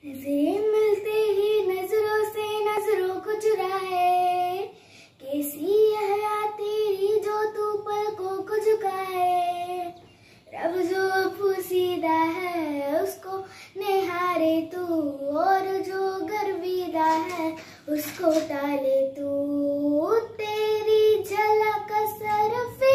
नजरें मिलते ही नजरों से नजरों को चुराए, कैसी है तेरी जो तू पलकों को झुकाए। रब जो पोसीदा है उसको निहारे तू, और जो गर्विदा है उसको टाले तू। तेरी झलक सरफे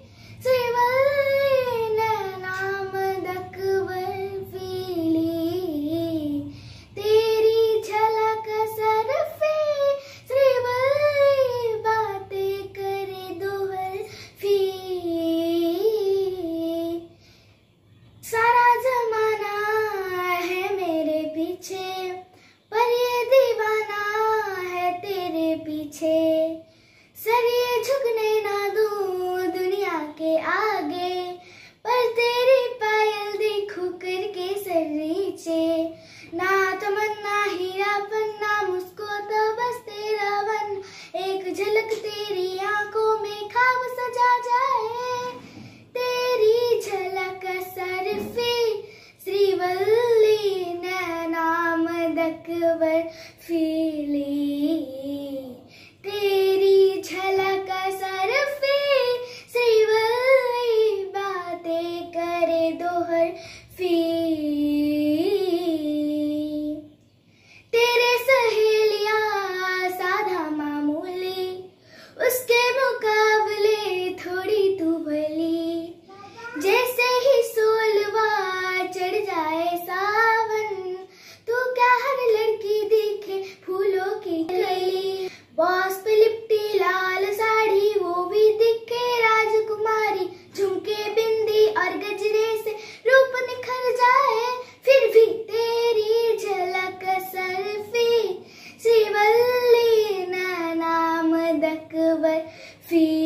सारा जमाना है मेरे पीछे, पर ये दीवाना है तेरे पीछे। सर ये झुकने ना दूं दुनिया के आगे, पर तेरी पायल देखूं करके सर नीचे। ना तमन्ना हीरा पन्ना मुझको तो बस तेरा बन, एक झलक तेरी आंखों में ख्वाब सजा जाए। तेरी झलक सरफे श्रीवल्ली नैनाम दकवर फीली। तेरी झलक सरफे श्रीवल्ली बातें करे दोहर फीली। तेरे सहेलियां साधा मामूली, उसके मुकाबले थोड़ी तू भली। जैसे ही सोलवा चढ़ जाए सावन, तू क्या हर लड़की देखे फूलों की कली। बॉस पे लिपटी लाल साड़ी वो भी दिखे राजकुमारी, झुमके बिंदी और गजरे से रूप निखर जाए। फिर भी तेरी झलक सरफे श्रीवल्ली नाम दकवर फी।